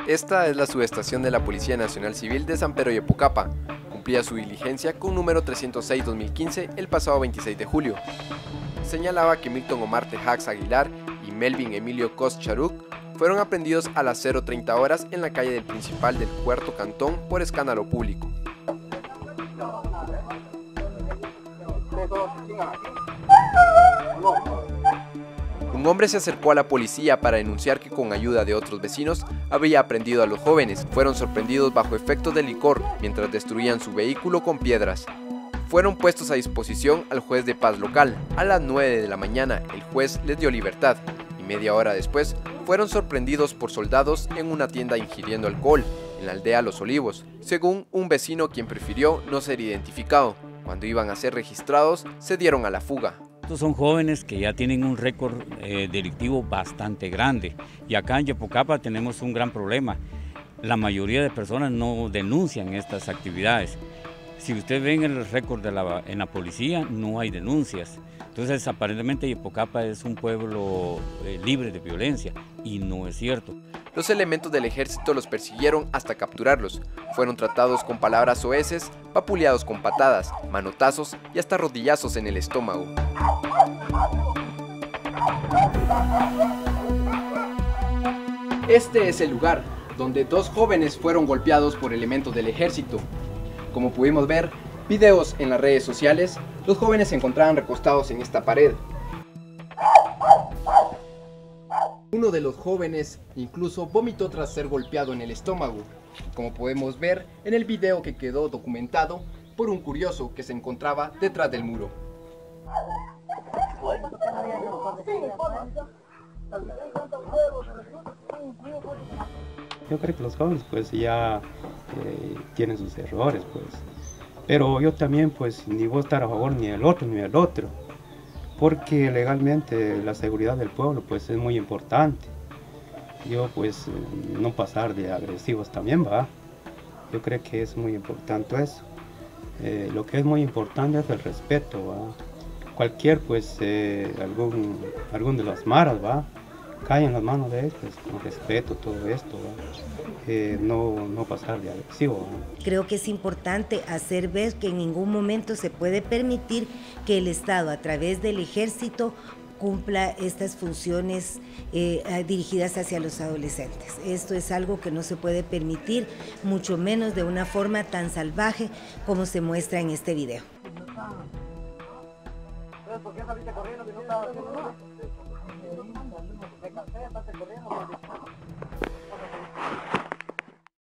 Esta es la subestación de la Policía Nacional Civil de San Pedro Yepocapa. Cumplía su diligencia con número 306-2015 el pasado 26 de julio. Señalaba que Milton Omar Tejax Aguilar y Melvin Emilio Cos Charuc fueron aprehendidos a las 0:30 horas en la calle del Principal del Cuarto Cantón por escándalo público. Un hombre se acercó a la policía para denunciar que con ayuda de otros vecinos había aprehendido a los jóvenes. Fueron sorprendidos bajo efectos de licor mientras destruían su vehículo con piedras. Fueron puestos a disposición al juez de paz local. A las 9 de la mañana el juez les dio libertad y media hora después fueron sorprendidos por soldados en una tienda ingiriendo alcohol en la aldea Los Olivos, según un vecino quien prefirió no ser identificado. Cuando iban a ser registrados se dieron a la fuga. Estos son jóvenes que ya tienen un récord delictivo bastante grande y acá en Yepocapa tenemos un gran problema. La mayoría de personas no denuncian estas actividades. Si usted ve en el récord en la policía, no hay denuncias. Entonces, aparentemente Yepocapa es un pueblo libre de violencia y no es cierto. Los elementos del ejército los persiguieron hasta capturarlos. Fueron tratados con palabras soeces, vapuleados con patadas, manotazos y hasta rodillazos en el estómago. Este es el lugar donde dos jóvenes fueron golpeados por elementos del ejército. Como pudimos ver, videos en las redes sociales, los jóvenes se encontraban recostados en esta pared. Uno de los jóvenes incluso vomitó tras ser golpeado en el estómago, como podemos ver en el video que quedó documentado por un curioso que se encontraba detrás del muro. Yo creo que los jóvenes pues ya tienen sus errores pues, pero yo también pues ni voy a estar a favor ni del otro ni del otro, porque legalmente la seguridad del pueblo pues es muy importante. Yo pues no pasar de agresivos también va, yo creo que es muy importante eso. Lo que es muy importante es el respeto, ¿va? Cualquier pues algún de las maras va, cae en las manos de estos, con respeto todo esto, no pasar de agresivo. Creo que es importante hacer ver que en ningún momento se puede permitir que el Estado a través del ejército cumpla estas funciones dirigidas hacia los adolescentes. Esto es algo que no se puede permitir, mucho menos de una forma tan salvaje como se muestra en este video. ¿Por qué saliste corriendo si no estaba haciendo nada?